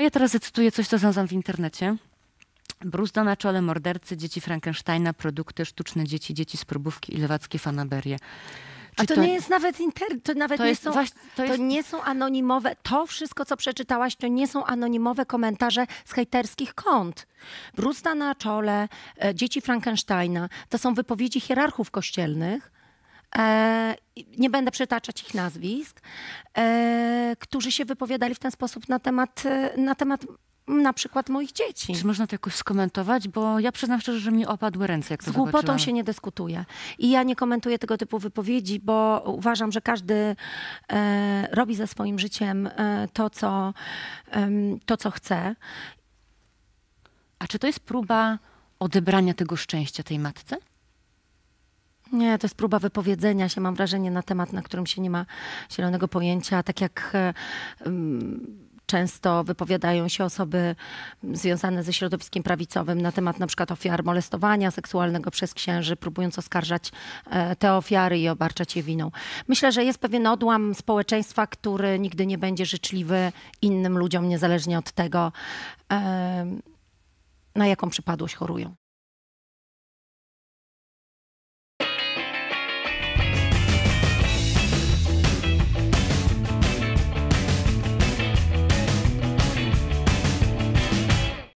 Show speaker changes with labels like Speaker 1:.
Speaker 1: Ja teraz zacytuję coś, co znalazłam w internecie. Bruzda na czole mordercy, dzieci Frankensteina, produkty, sztuczne dzieci, dzieci z próbówki i lewackie fanaberie.
Speaker 2: A to nie jest nawet to nawet
Speaker 1: to
Speaker 2: nie
Speaker 1: jest
Speaker 2: są,
Speaker 1: właśnie- to
Speaker 2: to
Speaker 1: jest-
Speaker 2: nie są anonimowe, to wszystko, co przeczytałaś, to nie są anonimowe komentarze z hejterskich kont. Bruzda na czole, dzieci Frankensteina, to są wypowiedzi hierarchów kościelnych, nie będę przytaczać ich nazwisk, którzy się wypowiadali w ten sposób na temat na przykład moich dzieci.
Speaker 1: Czy można to jakoś skomentować? Bo ja przyznam szczerze, że mi opadły ręce, jak to
Speaker 2: Z głupotą
Speaker 1: zobaczyłam.
Speaker 2: się nie dyskutuje. I ja nie komentuję tego typu wypowiedzi, bo uważam, że każdy robi ze swoim życiem to, co chce.
Speaker 1: A czy to jest próba odebrania tego szczęścia tej matce?
Speaker 2: Nie, to jest próba wypowiedzenia się, mam wrażenie, na temat, na którym się nie ma zielonego pojęcia. Tak jak często wypowiadają się osoby związane ze środowiskiem prawicowym na temat na przykład ofiar molestowania seksualnego przez księży, próbując oskarżać te ofiary i obarczać je winą. Myślę, że jest pewien odłam społeczeństwa, który nigdy nie będzie życzliwy innym ludziom, niezależnie od tego, na jaką przypadłość chorują.